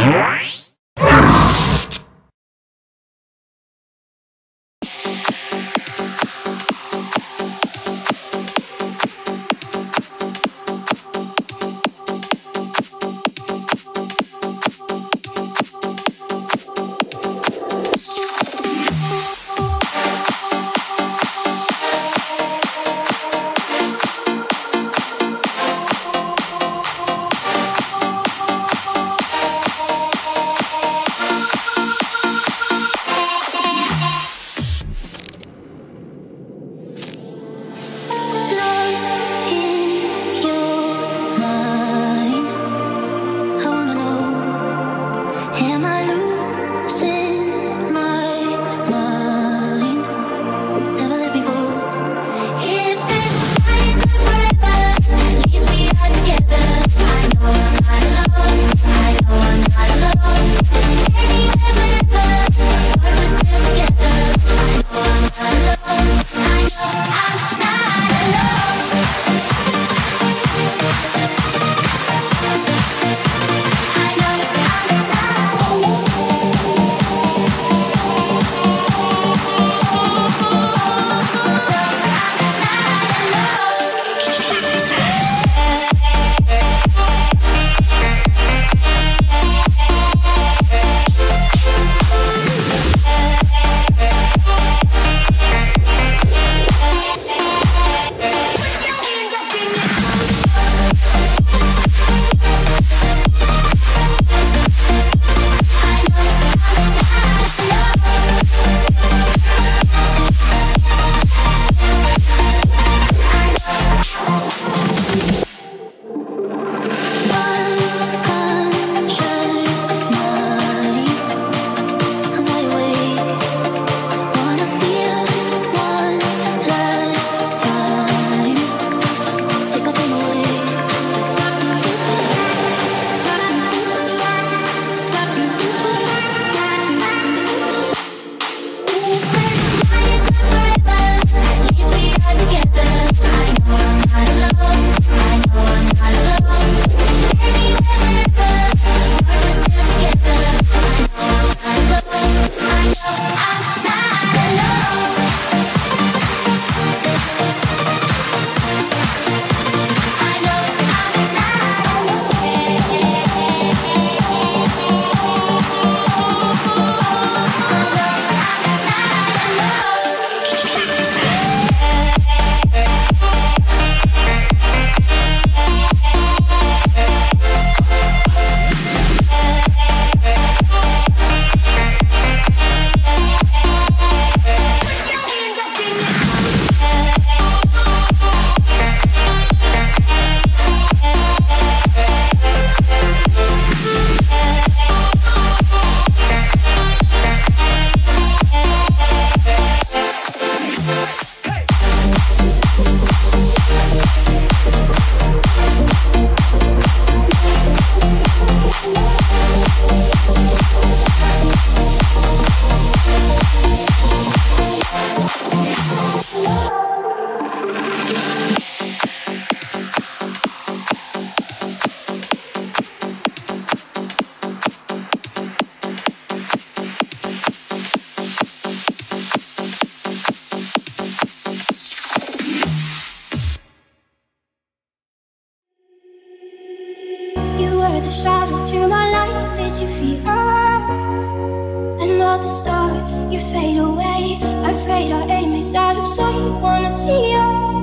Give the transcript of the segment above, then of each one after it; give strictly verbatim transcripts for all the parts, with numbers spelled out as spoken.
the shadow to my light. Did you feel us? Another star, you fade away. Afraid our aim is out of sight. Wanna see us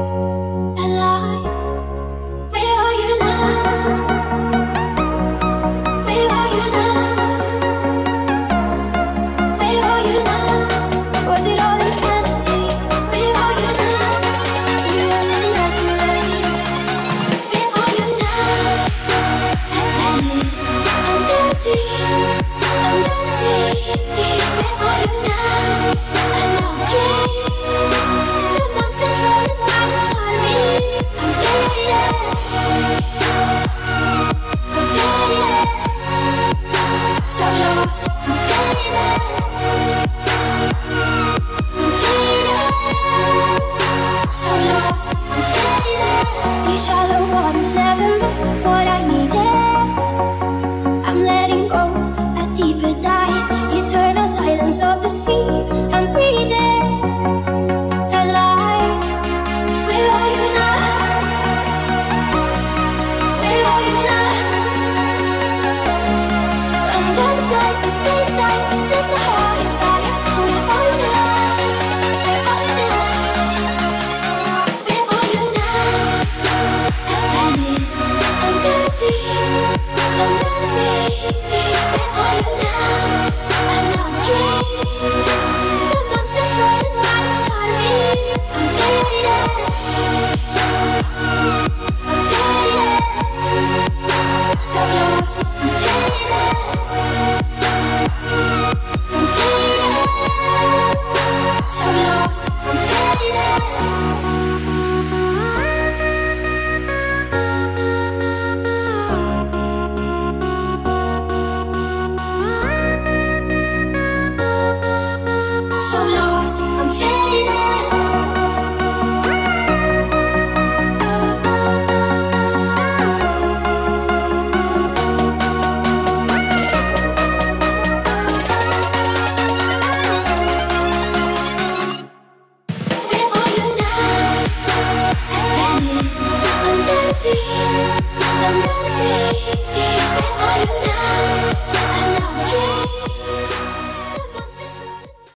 alive. Where are you now? Where are you now? Where are you now? Was it all in fantasy? Where are you now? You only imaginary. Where are you now? Atlantis, I'm dancing, I'm dancing. Where are you now? Another dream. The monsters running right inside me. I'm fading, I'm fading. So lost, I'm fading, I'm fading. So lost, I'm fading. These shallow waters never meant what I needed. I'm letting go I'm dancing, where are you now? Another dream.